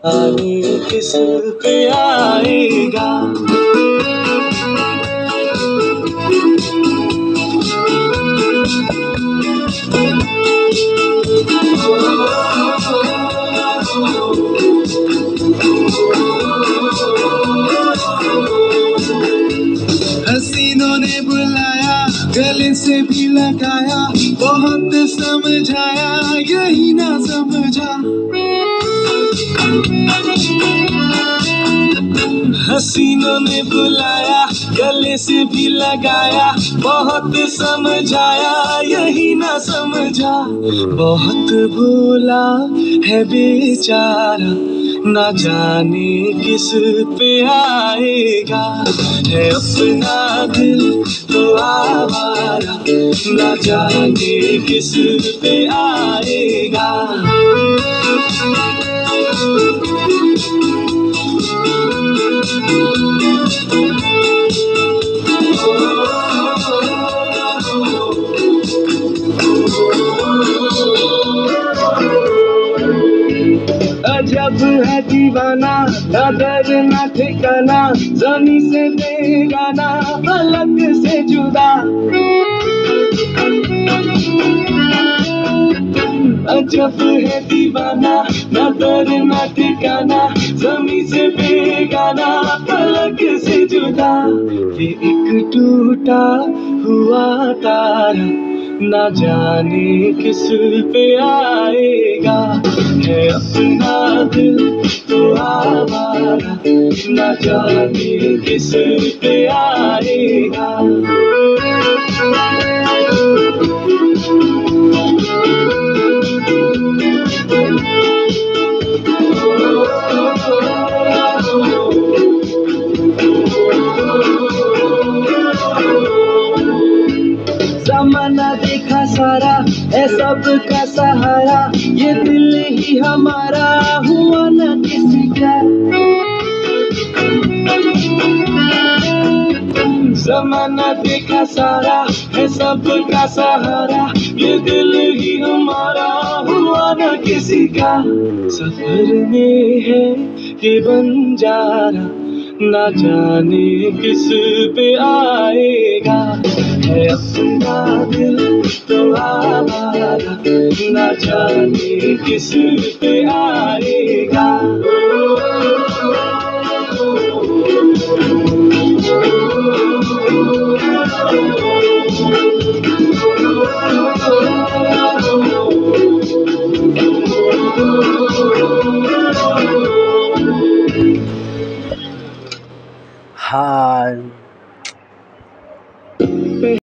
आने किस पे आएगा। हसीनों ने बुलाया, गले से भी लगाया, बहुत समझाया, यही ना समझा। हसीनों ने बुलाया, गले से भी लगाया, बहुत समझाया, यही ना समझा। बहुत भोला है बेचारा, ना जाने किस पे आएगा। है अपना दिल तो आवारा, ना जाने किस पे आएगा। अजब है दीवाना, ना दर ना ठिकाना, जमी से बेगाना, फलक से जुदा। अजब है दीवाना, ना दर ना ठिकाना, जमी से बेगाना, फलक से जुदा। ये एक टूटा हुआ तारा, ना जाने किस पे आएगा। है अपना दिल तो आवारा, ना जाने किस पे आएगा। ज़माना देखा सारा है सबका सहारा, ये दिल ही हमारा हुआ न किसी का। ज़माना देखा सारा है सबका सहारा, ये दिल ही हमारा हुआ न किसी का। सफर में है ये बंजारा, ना जाने किस पे आएगा। है अपना दिल तो आवारा, ना जाने किस पे आएगा। हाँ।